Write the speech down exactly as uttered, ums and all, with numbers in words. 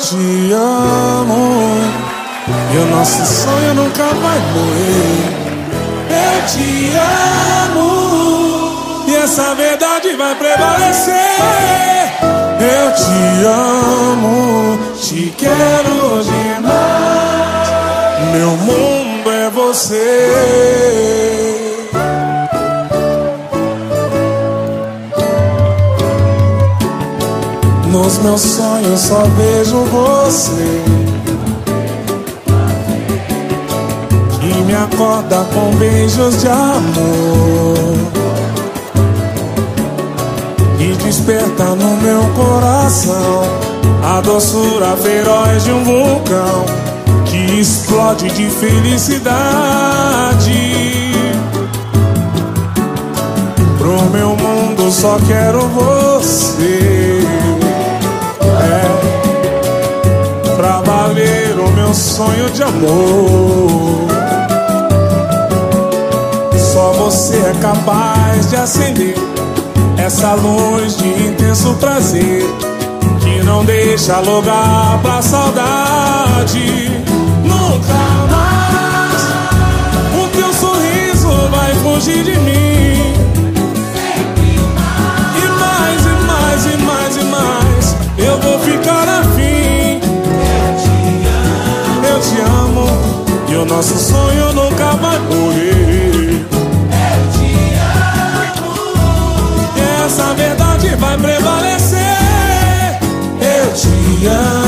te amo e o nosso sonho nunca vai morrer. Eu te amo e essa verdade vai prevalecer. Eu te amo, te quero demais. Meu mundo é você. Nos meus sonhos só vejo você, que me acorda com beijos de amor e desperta no meu coração a doçura feroz de um vulcão que explode de felicidade. Pro meu mundo só quero você. É, pra valer o meu sonho de amor. Só você é capaz de acender essa luz de intenso prazer que não deixa lugar pra saudade. Nunca mais o teu sorriso vai fugir de mim. E mais, e mais, e mais, e mais eu vou ficar afim. Eu te amo e o nosso sonho nunca vai morrer. Eu te amo E essa verdade vai prevalecer. Eu te amo.